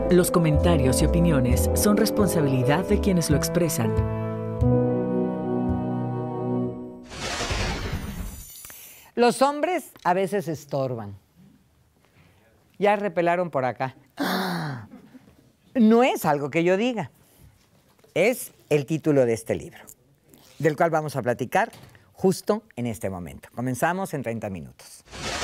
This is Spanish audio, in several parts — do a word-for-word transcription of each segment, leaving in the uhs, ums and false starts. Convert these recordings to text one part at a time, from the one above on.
Los comentarios y opiniones son responsabilidad de quienes lo expresan. Los hombres a veces estorban. Ya repelaron por acá. No es algo que yo diga. Es el título de este libro, del cual vamos a platicar justo en este momento. Comenzamos en treinta minutos.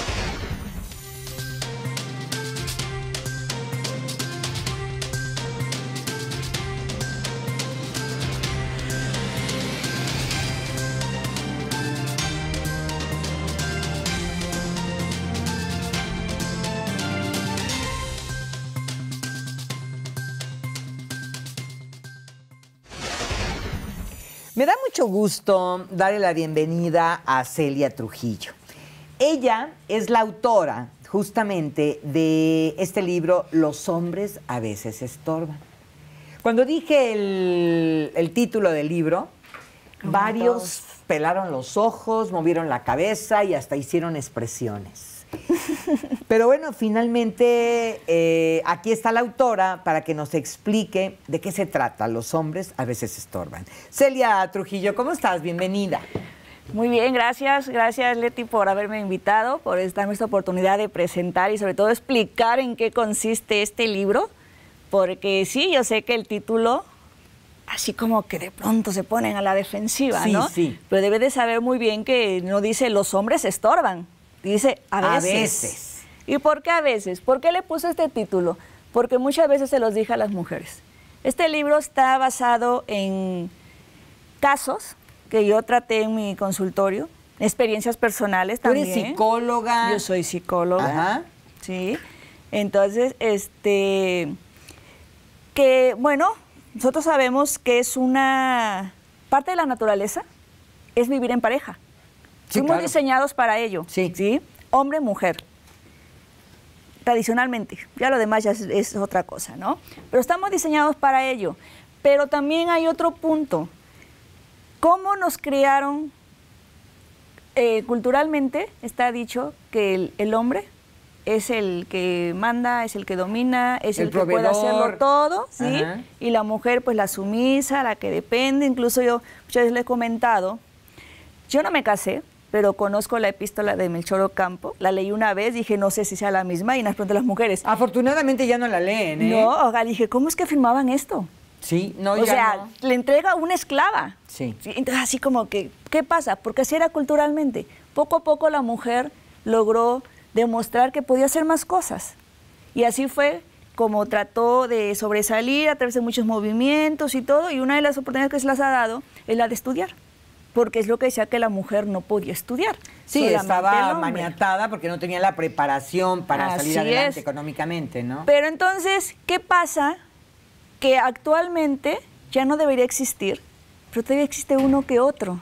Me da mucho gusto darle la bienvenida a Celia Trujillo. Ella es la autora, justamente, de este libro, Los hombres a veces estorban. Cuando dije el, el título del libro, varios todos pelaron los ojos, movieron la cabeza y hasta hicieron expresiones. Pero bueno, finalmente eh, aquí está la autora para que nos explique de qué se trata. Los hombres a veces estorban. Celia Trujillo, ¿cómo estás? Bienvenida. Muy bien, gracias. Gracias, Leti, por haberme invitado, por darme esta oportunidad de presentar y sobre todo explicar en qué consiste este libro. Porque sí, yo sé que el título, así como que de pronto se ponen a la defensiva, sí, ¿no? Sí, Pero debe de saber muy bien que no dice los hombres estorban. Dice a veces. A veces. ¿Y por qué a veces? ¿Por qué le puse este título? Porque muchas veces se los dije a las mujeres. Este libro está basado en casos que yo traté en mi consultorio, experiencias personales también. ¿Tú eres psicóloga? Yo soy psicóloga. Ajá. Sí. Entonces, este, que bueno, nosotros sabemos que es una parte de la naturaleza, es vivir en pareja. Sí, Fuimos claro. diseñados para ello, sí. ¿sí? Hombre, mujer, tradicionalmente. Ya lo demás ya es, es otra cosa, ¿no? Pero estamos diseñados para ello. Pero también hay otro punto. ¿Cómo nos criaron? Eh, culturalmente está dicho que el, el hombre es el que manda, es el que domina, es el, el que puede hacerlo todo, ¿sí? Ajá. Y la mujer, pues la sumisa, la que depende. Incluso yo muchas veces le he comentado, yo no me casé, pero conozco la epístola de Melchor Ocampo, la leí una vez, dije, no sé si sea la misma, y nos pregunté a las mujeres. Afortunadamente ya no la leen, ¿eh? No, oiga, dije, ¿cómo es que firmaban esto? Sí, no, o ya sea, no. le entrega una esclava. Sí. ¿Sí? Entonces, así como que, ¿qué pasa? Porque así era culturalmente. Poco a poco la mujer logró demostrar que podía hacer más cosas. Y así fue como trató de sobresalir a través de muchos movimientos y todo, y una de las oportunidades que se las ha dado es la de estudiar. Porque es lo que decía que la mujer no podía estudiar. Sí, estaba maniatada porque no tenía la preparación para Así salir adelante es. económicamente, ¿no? Pero entonces, ¿qué pasa? Que actualmente ya no debería existir, pero todavía existe uno que otro,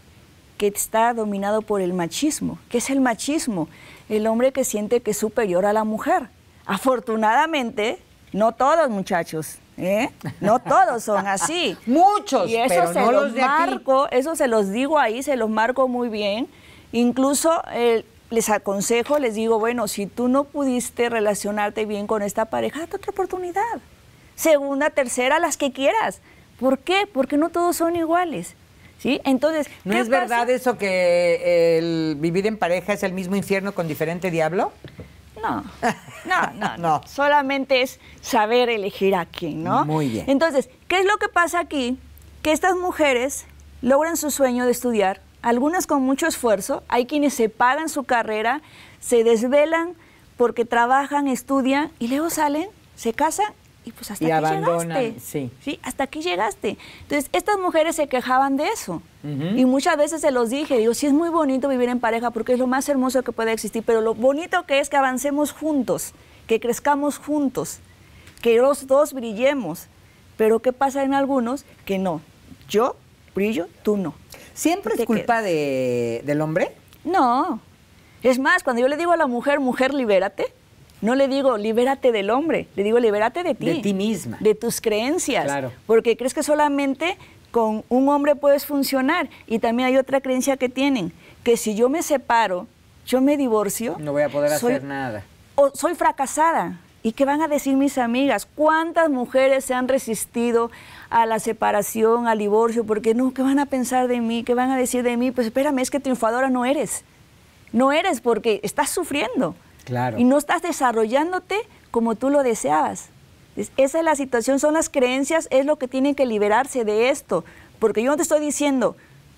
que está dominado por el machismo. ¿Qué es el machismo? El hombre que siente que es superior a la mujer. Afortunadamente, no todos, muchachos. ¿Eh? No todos son así. Muchos, y eso pero se no los los de marco, aquí. Eso se los digo ahí, se los marco muy bien. Incluso eh, les aconsejo, les digo, bueno, si tú no pudiste relacionarte bien con esta pareja, date otra oportunidad. Segunda, tercera, las que quieras. ¿Por qué? Porque no todos son iguales. ¿Sí? Entonces, ¿no ¿qué es pasa? verdad eso que el vivir en pareja es el mismo infierno con diferente diablo? No, no, no, no. Solamente es saber elegir a quién, ¿no? Muy bien. Entonces, ¿qué es lo que pasa aquí? Que estas mujeres logran su sueño de estudiar, algunas con mucho esfuerzo, hay quienes se pagan su carrera, se desvelan porque trabajan, estudian y luego salen, se casan y pues hasta y aquí abandonan, llegaste. Sí. Sí, hasta aquí llegaste. Entonces, estas mujeres se quejaban de eso. Uh-huh. Y muchas veces se los dije, digo, sí es muy bonito vivir en pareja porque es lo más hermoso que puede existir, pero lo bonito que es que avancemos juntos, que crezcamos juntos, que los dos brillemos. Pero ¿qué pasa en algunos? Que no. Yo brillo, tú no. ¿Siempre es culpa de, del hombre? No. Es más, cuando yo le digo a la mujer, mujer, libérate, no le digo, libérate del hombre, le digo, libérate de ti. De ti misma. De tus creencias. Claro. Porque crees que solamente con un hombre puedes funcionar. Y también hay otra creencia que tienen, que si yo me separo, yo me divorcio. No voy a poder soy, hacer nada. O soy fracasada. ¿Y qué van a decir mis amigas? ¿Cuántas mujeres se han resistido a la separación, al divorcio? Porque no, ¿qué van a pensar de mí? ¿Qué van a decir de mí? Pues espérame, es que triunfadora no eres. No eres porque estás sufriendo. Claro. Y no estás desarrollándote como tú lo deseabas. Esa es la situación, son las creencias, es lo que tienen que liberarse de esto. Porque yo no te estoy diciendo,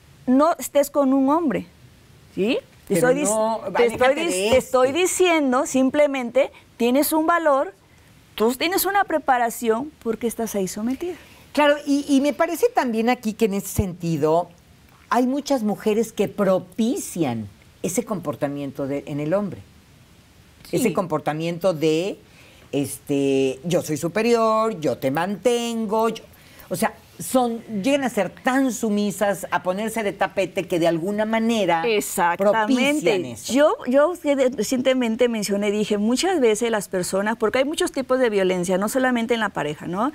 no estés con un hombre, ¿sí? Te Pero estoy, no, te estoy, de te este. estoy diciendo simplemente, tienes un valor, tú tienes una preparación porque estás ahí sometida. Claro, y, y me parece también aquí que en ese sentido hay muchas mujeres que propician ese comportamiento de, en el hombre. Sí. Ese comportamiento de, este, yo soy superior, yo te mantengo, yo, o sea, son, llegan a ser tan sumisas, a ponerse de tapete que de alguna manera propician eso. Yo, yo recientemente mencioné, dije, muchas veces las personas, porque hay muchos tipos de violencia, no solamente en la pareja, ¿no?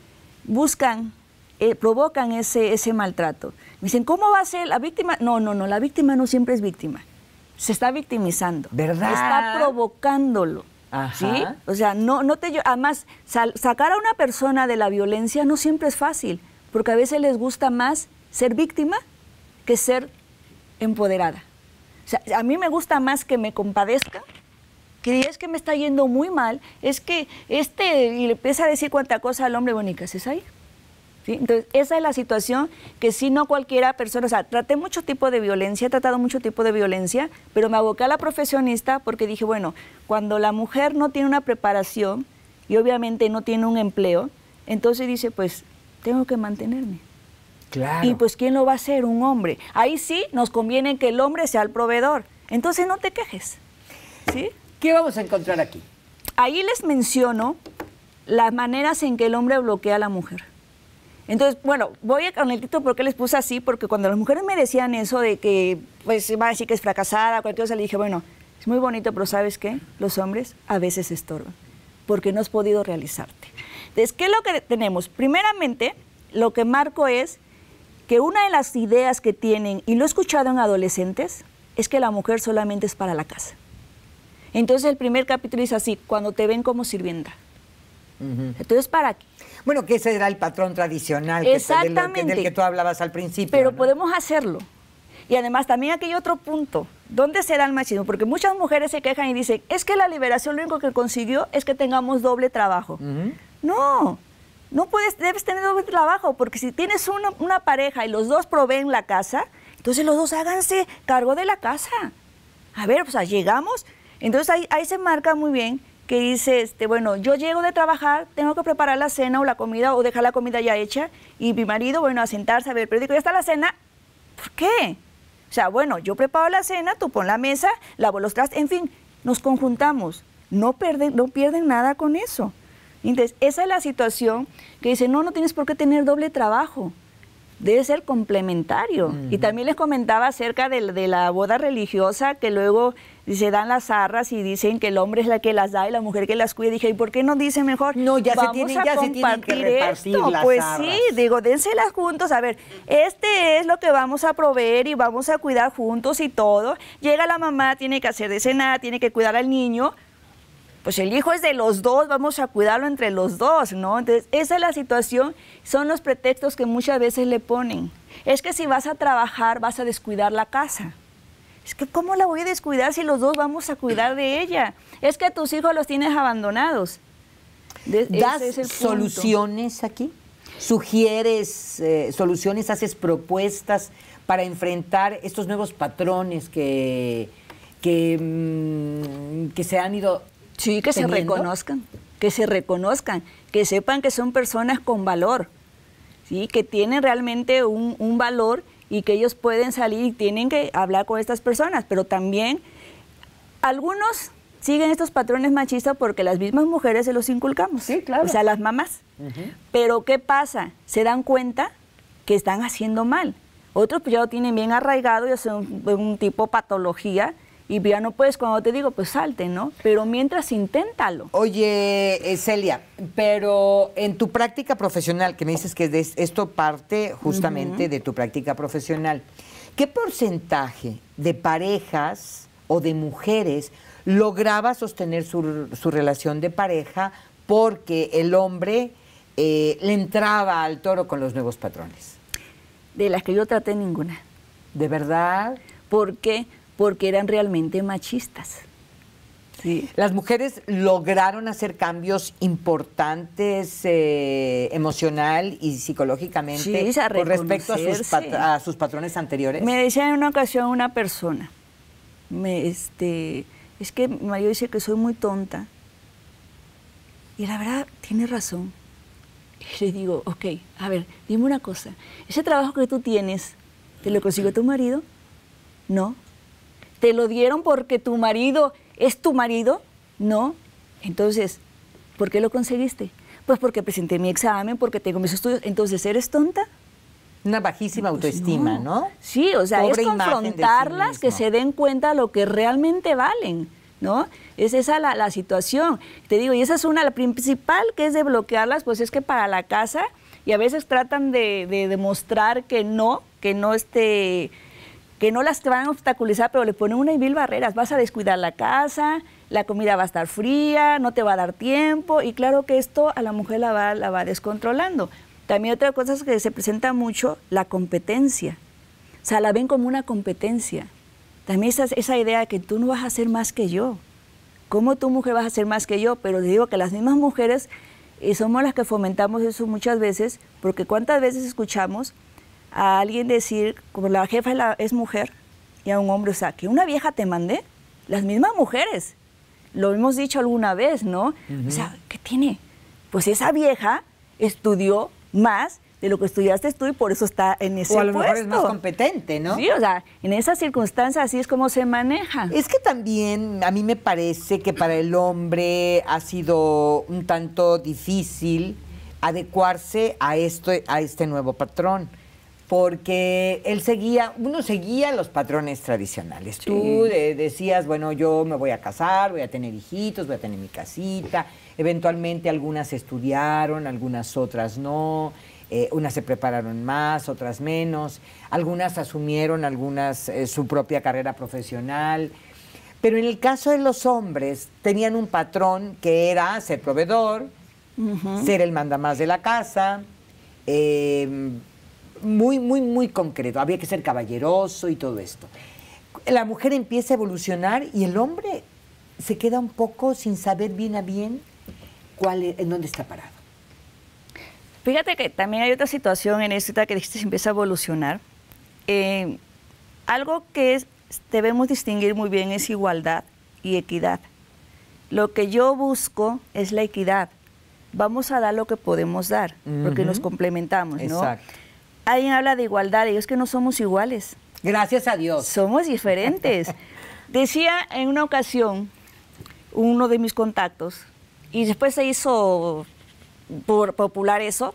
Buscan, eh, provocan ese, ese maltrato. Me dicen, ¿cómo va a ser la víctima? No, no, no, la víctima no siempre es víctima. Se está victimizando. ¿Verdad? Está provocándolo. Ajá. ¿Sí? O sea, no, no te... Además, sal, sacar a una persona de la violencia no siempre es fácil, porque a veces les gusta más ser víctima que ser empoderada. O sea, a mí me gusta más que me compadezca, que es que me está yendo muy mal, es que este... Y le empieza a decir cuánta cosa al hombre, bueno, ¿y qué haces ahí? ¿Sí? Entonces, esa es la situación que si no cualquiera persona, o sea, traté mucho tipo de violencia, he tratado mucho tipo de violencia, pero me aboqué a la profesionista porque dije, bueno, cuando la mujer no tiene una preparación y obviamente no tiene un empleo, entonces dice, pues, tengo que mantenerme. Claro. Y pues, ¿quién lo va a hacer? Un hombre. Ahí sí nos conviene que el hombre sea el proveedor. Entonces, no te quejes. ¿Sí? ¿Qué vamos a encontrar aquí? Ahí les menciono las maneras en que el hombre bloquea a la mujer. Entonces, bueno, voy con el título porque les puse así, porque cuando las mujeres me decían eso de que, pues, va a decir que es fracasada, cualquier cosa, le dije, bueno, es muy bonito, pero ¿sabes qué? Los hombres a veces estorban, porque no has podido realizarte. Entonces, ¿qué es lo que tenemos? Primeramente, lo que marco es que una de las ideas que tienen, y lo he escuchado en adolescentes, es que la mujer solamente es para la casa. Entonces, el primer capítulo dice así, cuando te ven como sirvienta. Uh-huh. Entonces, ¿para qué? Bueno, que ese era el patrón tradicional que, Exactamente. De lo, del que tú hablabas al principio. Pero ¿no? podemos hacerlo. Y además también aquí hay otro punto. ¿Dónde se da el machismo? Porque muchas mujeres se quejan y dicen, es que la liberación lo único que consiguió es que tengamos doble trabajo. Uh-huh. No, no puedes, debes tener doble trabajo, porque si tienes una, una pareja y los dos proveen la casa, entonces los dos háganse cargo de la casa. A ver, pues llegamos. Entonces ahí, ahí se marca muy bien que dice, este, bueno, yo llego de trabajar, tengo que preparar la cena o la comida o dejar la comida ya hecha y mi marido, bueno, a sentarse a ver el periódico, ya está la cena. ¿Por qué? O sea, bueno, yo preparo la cena, tú pon la mesa, lavo los trastes, en fin, nos conjuntamos. No pierden, no pierden nada con eso. Entonces, esa es la situación que dice, no, no tienes por qué tener doble trabajo. Debe ser complementario. Uh-huh. Y también les comentaba acerca de, de la boda religiosa, que luego se dan las arras y dicen que el hombre es la que las da y la mujer que las cuida. Dije, ¿y por qué no dice mejor? No, ya vamos se tienen, a ya compartir se tienen que repartir esto? las Pues arras. sí, digo, dénselas juntos. A ver, este es lo que vamos a proveer y vamos a cuidar juntos y todo. Llega la mamá, tiene que hacer de cenar, tiene que cuidar al niño. Pues el hijo es de los dos, vamos a cuidarlo entre los dos, ¿no? Entonces, esa es la situación, son los pretextos que muchas veces le ponen. Es que si vas a trabajar, vas a descuidar la casa. Es que, ¿cómo la voy a descuidar si los dos vamos a cuidar de ella? Es que tus hijos los tienes abandonados. De, ¿Das ese es el soluciones aquí? ¿Sugieres eh, soluciones, haces propuestas para enfrentar estos nuevos patrones que, que, mmm, que se han ido... Sí, que teniendo? se reconozcan, que se reconozcan, que sepan que son personas con valor, ¿sí? Que tienen realmente un, un valor y que ellos pueden salir y tienen que hablar con estas personas, pero también algunos siguen estos patrones machistas porque las mismas mujeres se los inculcamos, sí, claro. O sea, las mamás. Uh-huh. Pero ¿qué pasa? Se dan cuenta que están haciendo mal. Otros pues ya lo tienen bien arraigado, ya son un tipo patología, y ya no puedes, cuando te digo, pues salte, ¿no? Pero mientras, inténtalo. Oye, eh, Celia, pero en tu práctica profesional, que me dices que de esto parte justamente uh-huh. de tu práctica profesional, ¿qué porcentaje de parejas o de mujeres lograba sostener su, su relación de pareja porque el hombre eh, le entraba al toro con los nuevos patrones. De las que yo traté, ninguna. ¿De verdad? ¿Por qué? Porque eran realmente machistas. Sí. Las mujeres lograron hacer cambios importantes eh, emocional y psicológicamente sí, con respecto a sus, pat a sus patrones anteriores. Me decía en una ocasión una persona, me, este, es que mi marido dice que soy muy tonta. Y la verdad, tiene razón. Y le digo, ok, a ver, dime una cosa. ¿Ese trabajo que tú tienes, te lo consiguió tu marido? No. ¿Te lo dieron porque tu marido es tu marido? No. Entonces, ¿por qué lo conseguiste? Pues porque presenté mi examen, porque tengo mis estudios. Entonces, ¿eres tonta? Una bajísima pues autoestima, no. ¿no? Sí, o sea, Pobre es confrontarlas, sí que se den cuenta de lo que realmente valen, ¿no? Es esa la, la situación. Te digo, y esa es una, la principal, que es de bloquearlas, pues es que para la casa, y a veces tratan de, de demostrar que no, que no esté... que no las van a obstaculizar, pero le ponen una y mil barreras. Vas a descuidar la casa, la comida va a estar fría, no te va a dar tiempo, y claro que esto a la mujer la va, la va descontrolando. También otra cosa es que se presenta mucho, la competencia. O sea, la ven como una competencia. También esa, esa idea de que tú no vas a ser más que yo. ¿Cómo tu mujer vas a ser más que yo? Pero te digo que las mismas mujeres eh, somos las que fomentamos eso muchas veces, porque cuántas veces escuchamos a alguien decir, como la jefa es, la, es mujer, y a un hombre, o sea, que una vieja te mandé, las mismas mujeres, lo hemos dicho alguna vez, ¿no? Uh-huh. O sea, ¿qué tiene? Pues esa vieja estudió más de lo que estudiaste tú y por eso está en ese puesto. O a lo mejor es más competente, ¿no? Sí, o sea, en esas circunstancias así es como se maneja. Es que también a mí me parece que para el hombre ha sido un tanto difícil adecuarse a, esto, a este nuevo patrón. Porque él seguía, uno seguía los patrones tradicionales. Sí. Tú de, decías, bueno, yo me voy a casar, voy a tener hijitos, voy a tener mi casita. Eventualmente algunas estudiaron, algunas otras no. Eh, unas se prepararon más, otras menos. Algunas asumieron algunas eh, su propia carrera profesional. Pero en el caso de los hombres, tenían un patrón que era ser proveedor, uh-huh. ser el mandamás de la casa, eh, muy, muy, muy concreto. Había que ser caballeroso y todo esto. La mujer empieza a evolucionar y el hombre se queda un poco sin saber bien a bien cuál es, en dónde está parado. Fíjate que también hay otra situación en esta que dijiste, se empieza a evolucionar. Eh, algo que es, debemos distinguir muy bien es igualdad y equidad. Lo que yo busco es la equidad. Vamos a dar lo que podemos dar, uh-huh. porque nos complementamos, ¿no? Exacto. Alguien habla de igualdad y es que no somos iguales. Gracias a Dios. Somos diferentes. Decía en una ocasión uno de mis contactos, y después se hizo por popular eso,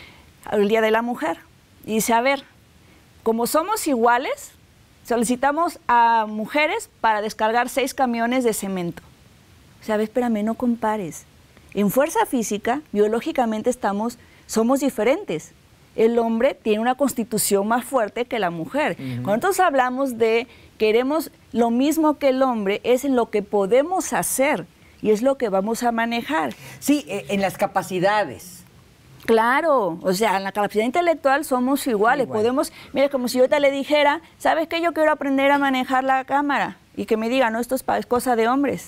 el Día de la Mujer. Y dice, a ver, como somos iguales, solicitamos a mujeres para descargar seis camiones de cemento. O sea, a ver, espérame, no compares. En fuerza física, biológicamente estamos, somos diferentes. El hombre tiene una constitución más fuerte que la mujer. Uh-huh. Cuando nosotros hablamos de queremos lo mismo que el hombre, es en lo que podemos hacer y es lo que vamos a manejar. Sí, en las capacidades. Claro, o sea, en la capacidad intelectual somos iguales. Igual. Podemos, mira, como si yo te le dijera, ¿sabes qué? Yo quiero aprender a manejar la cámara. Y que me diga, no, esto es, es cosa de hombres.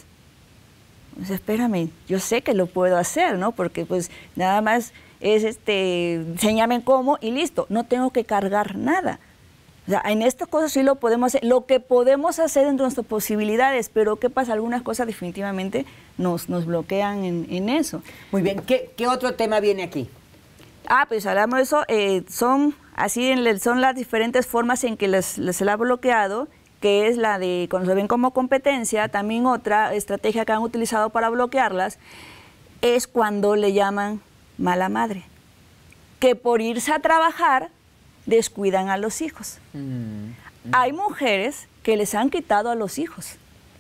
Pues espérame, yo sé que lo puedo hacer, ¿no? Porque pues nada más es, este, enséñame cómo y listo, no tengo que cargar nada. O sea, en estas cosas sí lo podemos hacer, lo que podemos hacer dentro de nuestras posibilidades, pero ¿qué pasa? Algunas cosas definitivamente nos, nos bloquean en, en eso. Muy bien, ¿Qué, ¿qué otro tema viene aquí? Ah, pues hablamos de eso, eh, son así, en, son las diferentes formas en que les, les se la ha bloqueado, que es la de cuando se ven como competencia. También otra estrategia que han utilizado para bloquearlas es cuando le llaman mala madre, que por irse a trabajar descuidan a los hijos. Mm. Hay mujeres que les han quitado a los hijos,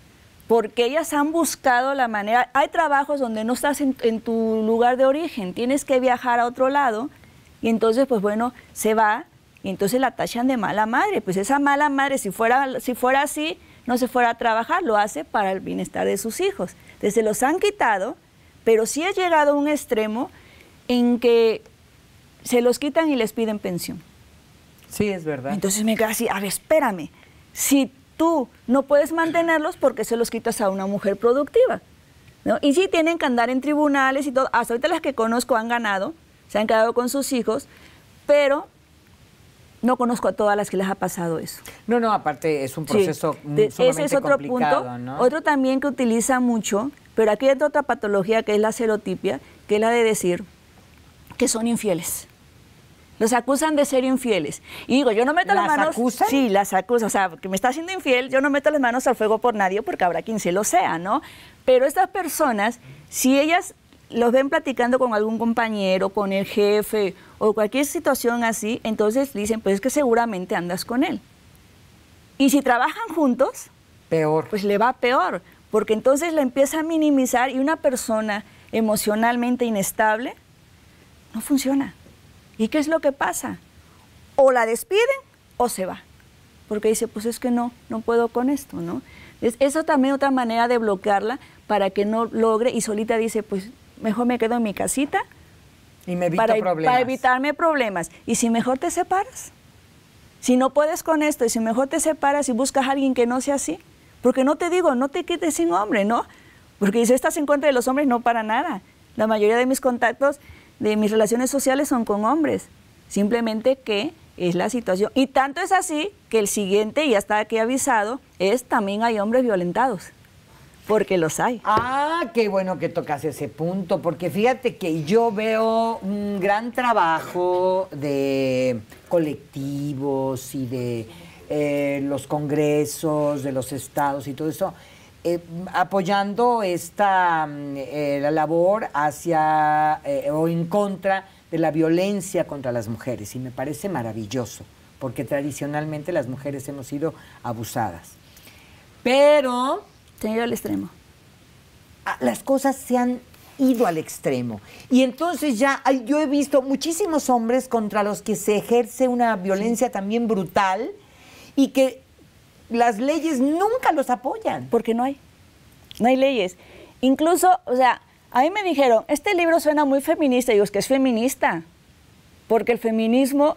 porque ellas han buscado la manera. Hay trabajos donde no estás en, en tu lugar de origen, tienes que viajar a otro lado, y entonces, pues bueno, se va, y entonces la tachan de mala madre. Pues esa mala madre, si fuera, si fuera así, no se fuera a trabajar, lo hace para el bienestar de sus hijos. Entonces se los han quitado, pero sí ha llegado a un extremo en que se los quitan y les piden pensión. Sí, es verdad. Entonces me queda así, a ver, espérame, si tú no puedes mantenerlos, ¿por qué se los quitas a una mujer productiva? ¿No? Y sí tienen que andar en tribunales y todo. Hasta ahorita las que conozco han ganado, se han quedado con sus hijos, pero no conozco a todas las que les ha pasado eso. No, no, aparte es un proceso Sí. muy Ese es otro complicado, punto. ¿no? Otro también que utiliza mucho, pero aquí hay otra patología que es la celotipia, que es la de decir que son infieles. Los acusan de ser infieles. Y digo, yo no meto las manos... ¿Las acusan? Sí, las acusan. O sea, que me está haciendo infiel, yo no meto las manos al fuego por nadie porque habrá quien se lo sea, ¿no? Pero estas personas, si ellas los ven platicando con algún compañero, con el jefe o cualquier situación así, entonces dicen, pues es que seguramente andas con él. Y si trabajan juntos, peor. pues le va peor, porque entonces la empieza a minimizar y una persona emocionalmente inestable no funciona. ¿Y qué es lo que pasa? O la despiden o se va, porque dice, pues es que no, no puedo con esto, ¿no? Es, eso también otra manera de bloquearla para que no logre y solita dice, pues mejor me quedo en mi casita y me evito para, problemas. para evitarme problemas. Y si mejor te separas, si no puedes con esto y si mejor te separas y buscas a alguien que no sea así, porque no te digo, no te quedes sin hombre, ¿no? Porque si estás en contra de los hombres, no para nada. La mayoría de mis contactos, de mis relaciones sociales son con hombres, simplemente que es la situación. Y tanto es así que el siguiente, ya está aquí avisado, es también hay hombres violentados, porque los hay. Ah, qué bueno que tocas ese punto, porque fíjate que yo veo un gran trabajo de colectivos y de eh, los congresos de los estados y todo eso, Eh, apoyando esta eh, la labor hacia eh, o en contra de la violencia contra las mujeres, y me parece maravilloso, porque tradicionalmente las mujeres hemos sido abusadas. Pero Se han ido al extremo. las cosas se han ido al extremo. Y entonces ya hay, yo he visto muchísimos hombres contra los que se ejerce una violencia sí. también brutal, y que las leyes nunca los apoyan. Porque no hay, no hay leyes. Incluso, o sea, a mí me dijeron, este libro suena muy feminista. Y digo, es que es feminista, porque el feminismo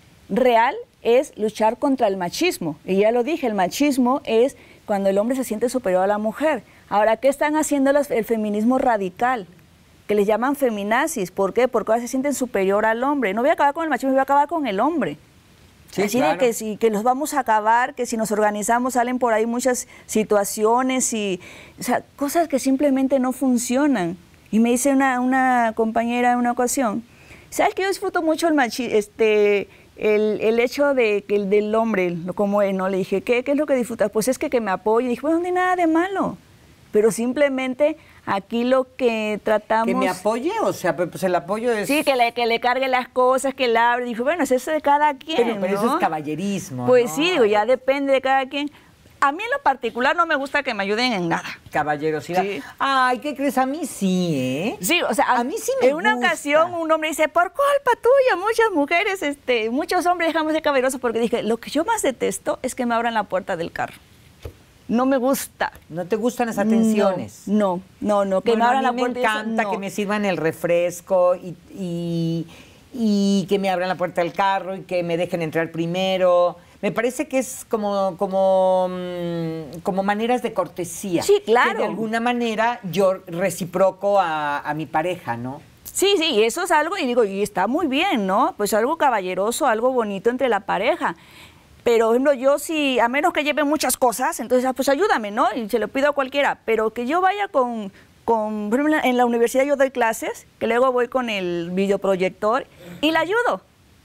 real es luchar contra el machismo. Y ya lo dije, el machismo es cuando el hombre se siente superior a la mujer. Ahora, ¿qué están haciendo los, el feminismo radical? Que les llaman feminazis. ¿Por qué? Porque ahora se sienten superior al hombre. No voy a acabar con el machismo, voy a acabar con el hombre. Sí, Así claro. de que, si, que los vamos a acabar, que si nos organizamos salen por ahí muchas situaciones y o sea, cosas que simplemente no funcionan. Y me dice una, una compañera en una ocasión, ¿sabes que yo disfruto mucho el machi este el, el hecho de que el del hombre, como él, ¿no? Le dije, ¿qué, qué es lo que disfrutas? Pues es que, que me apoye. Y dije, bueno, no hay nada de malo. Pero simplemente aquí lo que tratamos... ¿Que me apoye? O sea, pues el apoyo es... Sí, que le, que le cargue las cosas, que le abre. Dijo, bueno, es eso de cada quien, Pero, pero ¿no? eso es caballerismo, Pues ¿no? sí, digo, ya depende de cada quien. A mí en lo particular no me gusta que me ayuden en nada. Caballerosidad. Sí. Ay, ¿qué crees? A mí sí, ¿eh? Sí, o sea, a, a mí sí me En una gusta. ocasión un hombre dice, por culpa tuya, muchas mujeres, este, muchos hombres dejamos de caballerosos, porque dije, lo que yo más detesto es que me abran la puerta del carro. No me gusta. ¿No te gustan las atenciones? No, no, no, que bueno, me abran a la mí puerta. me encanta no. que me sirvan el refresco y, y, y que me abran la puerta del carro y que me dejen entrar primero. Me parece que es como, como, como maneras de cortesía. Sí, claro. Que de alguna manera yo reciproco a, a mi pareja, ¿no? Sí, sí, y eso es algo, y digo, y está muy bien, ¿no? Pues algo caballeroso, algo bonito entre la pareja. Pero, por ejemplo, yo sí, a menos que lleve muchas cosas, entonces, pues ayúdame, ¿no? Y se lo pido a cualquiera. Pero que yo vaya con, con, por ejemplo, en la universidad yo doy clases, que luego voy con el videoproyector y la ayudo.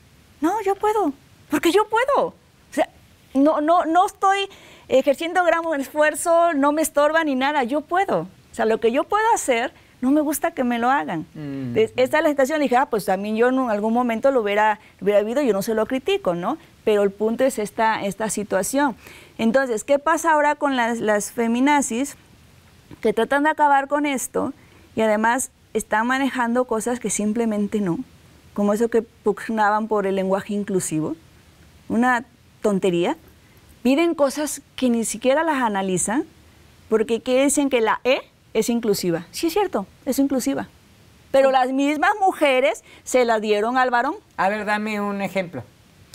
No, yo puedo, porque yo puedo. O sea, no, no, no estoy ejerciendo gran esfuerzo, no me estorba ni nada, yo puedo. O sea, lo que yo puedo hacer, no me gusta que me lo hagan. Mm. Esta es la situación, dije, ah, pues también yo en algún momento lo hubiera, lo hubiera habido, yo no se lo critico, ¿no? Pero el punto es esta, esta situación. Entonces, ¿qué pasa ahora con las, las feminazis? Que tratan de acabar con esto y además están manejando cosas que simplemente no, como eso que pugnaban por el lenguaje inclusivo, una tontería, piden cosas que ni siquiera las analizan, porque ¿qué dicen? Que la E es inclusiva. Sí, es cierto, es inclusiva. Pero las mismas mujeres se la dieron al varón. A ver, dame un ejemplo.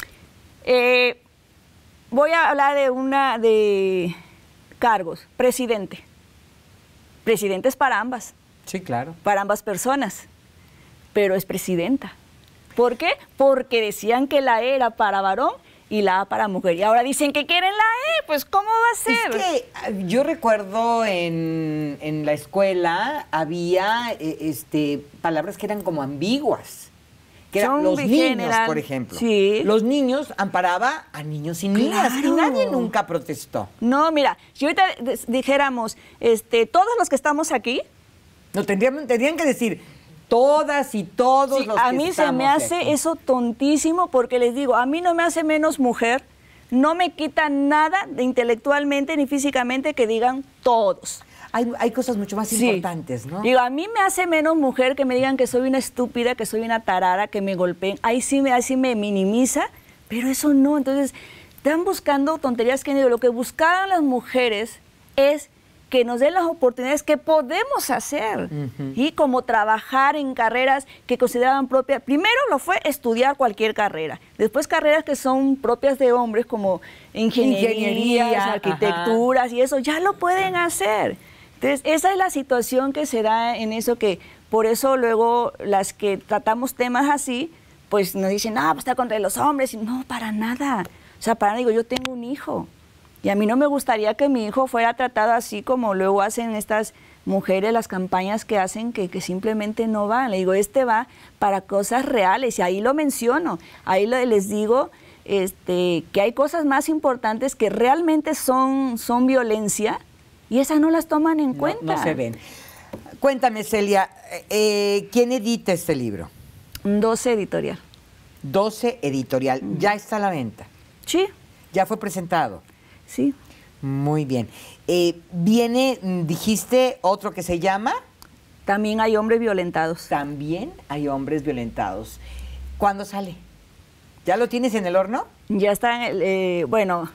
Eh, voy a hablar de una de cargos. Presidente. Presidente es para ambas. Sí, claro. Para ambas personas. Pero es presidenta. ¿Por qué? Porque decían que la E era para varón y la A para mujer. Y ahora dicen que quieren la E, pues ¿cómo va a ser? Es que yo recuerdo en, en la escuela había eh, este, palabras que eran como ambiguas. Que eran Son los niños, general, por ejemplo. sí. Los niños amparaba a niños y niñas. Y Claro. nadie nunca protestó. No, mira, si ahorita dijéramos, este, todos los que estamos aquí, No, tendrían, tendrían que decir todas y todos sí, los a que mí se estamos me hace aquí. eso tontísimo, porque les digo, a mí no me hace menos mujer, no me quita nada de intelectualmente ni físicamente que digan todos. Hay, hay cosas mucho más Sí. importantes, ¿no? Digo, a mí me hace menos mujer que me digan que soy una estúpida, que soy una tarada, que me golpeen. Ahí sí me, ahí sí me minimiza, pero eso no. Entonces, están buscando tonterías que digo, lo que buscaban las mujeres es que nos den las oportunidades que podemos hacer. Ujú. Y como trabajar en carreras que consideraban propias. Primero lo fue estudiar cualquier carrera. Después carreras que son propias de hombres como ingenierías, Ingeniería, arquitecturas y eso, ya lo pueden hacer. Entonces, esa es la situación que se da en eso, que por eso luego las que tratamos temas así, pues nos dicen, ah, pues está contra los hombres. Y no, para nada. O sea, para nada, digo, yo tengo un hijo. Y a mí no me gustaría que mi hijo fuera tratado así como luego hacen estas mujeres, las campañas que hacen, que, que simplemente no van. Le digo, este va para cosas reales, y ahí lo menciono. Ahí lo, les digo este, que hay cosas más importantes que realmente son, son violencia, y esas no las toman en No- cuenta. No, se ven. Cuéntame, Celia, eh, ¿quién edita este libro? doce editorial. doce Editorial. Ya está a la venta. Sí, Ya fue presentado. sí. Muy bien. Eh, viene, mm, dijiste, otro que se llama También hay hombres violentados. También hay hombres violentados. ¿Cuándo sale? ¿Ya lo tienes en el horno? Ya está, en el, eh, bueno,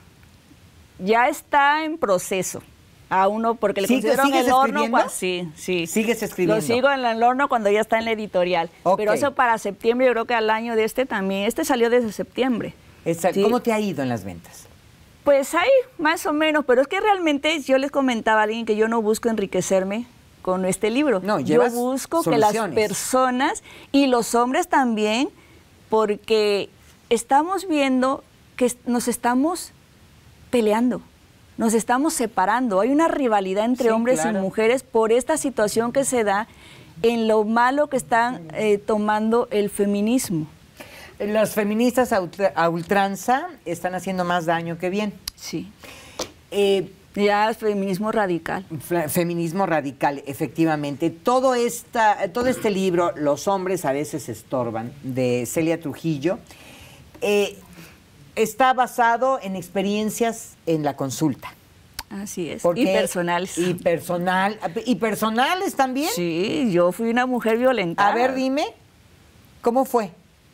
ya está en proceso. A uno, porque le ¿Sigue- considero en sigues el horno. escribiendo? cua- Sí, sí. ¿Sigues escribiendo? Lo sigo en el horno cuando ya está en la editorial. Ok. Pero eso para septiembre, yo creo que al año de este también. Este salió desde septiembre. Esa- Sí. ¿Cómo te ha ido en las ventas? Pues hay más o menos, pero es que realmente yo les comentaba a alguien que yo no busco enriquecerme con este libro. No, yo llevas busco que las soluciones. personas y los hombres también, porque estamos viendo que es- nos estamos peleando, nos estamos separando. Hay una rivalidad entre Sí, hombres claro. y mujeres por esta situación que se da en lo malo que están eh, tomando el feminismo. Las feministas a, ultra- a ultranza están haciendo más daño que bien. Sí. Eh, Ya es feminismo radical. Fla- Feminismo radical, efectivamente. Todo, esta, todo este libro, Los hombres a veces estorban, de Celia Trujillo, eh, está basado en experiencias en la consulta. Así es. Porque- Y personales. Y, personal, y personales también. Sí, yo fui una mujer violentada. A ver, dime, ¿cómo fue?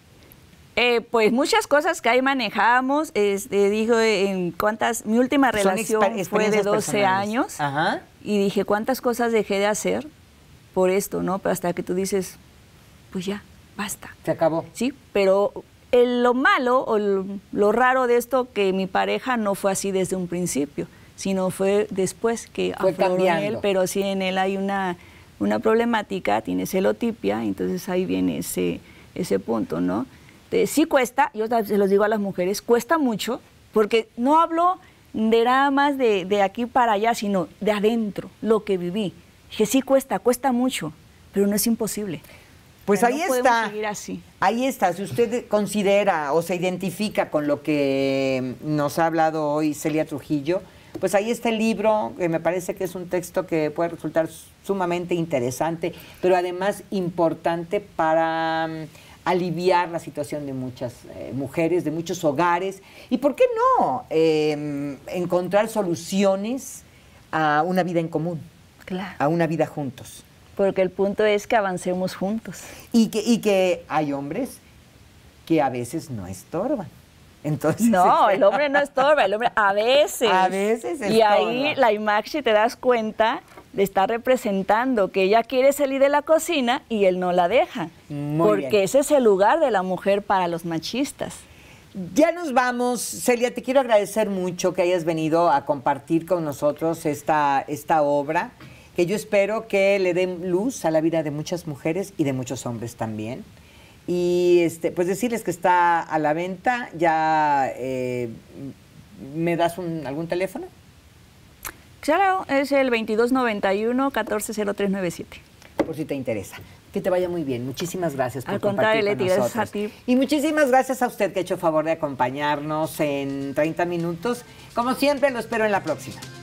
Eh, pues muchas cosas que ahí manejamos. Este, dijo en cuántas. Mi última Son relación exper- fue de experiencias doce personales. años. Ajá. Y dije, ¿cuántas cosas dejé de hacer por esto, no? Pero hasta que tú dices, pues ya, basta. Se acabó. Sí, pero el- lo malo o lo, lo raro de esto, que mi pareja no fue así desde un principio, sino fue después que Fue afloró en cambiando. él, pero sí en él hay una, una problemática, tiene celotipia, entonces ahí viene ese, ese punto, ¿no? Entonces, sí cuesta, yo se los digo a las mujeres, cuesta mucho, porque no hablo de nada más de, de aquí para allá, sino de adentro, lo que viví. Que sí cuesta, cuesta mucho, pero no es imposible. Pues Pero ahí no podemos está. seguir así. Ahí está. Si usted considera o se identifica con lo que nos ha hablado hoy Celia Trujillo, pues ahí está el libro, que me parece que es un texto que puede resultar sumamente interesante, pero además importante para mm, aliviar la situación de muchas eh, mujeres, de muchos hogares. Y ¿por qué no eh, encontrar soluciones a una vida en común, Claro. a una vida juntos? Porque el punto es que avancemos juntos. Y que, y que hay hombres que a veces no estorban. Entonces, No, este, el hombre no estorba, el hombre a veces. A veces Y ahí estorba. la imagen, si te das cuenta, le está representando que ella quiere salir de la cocina y él no la deja. Muy porque bien. ese es el lugar de la mujer para los machistas. Ya nos vamos. Celia, te quiero agradecer mucho que hayas venido a compartir con nosotros esta, esta obra, que yo espero que le dé luz a la vida de muchas mujeres y de muchos hombres también. Y este, pues decirles que está a la venta. Ya eh, ¿me das un, algún teléfono? Claro, es el veintidós noventa y uno, catorce cero tres noventa y siete. Por si te interesa. Que te vaya muy bien. Muchísimas gracias por Al compartir contrario, con Leti, gracias nosotros. a ti. Y muchísimas gracias a usted que ha hecho favor de acompañarnos en treinta minutos. Como siempre, lo espero en la próxima.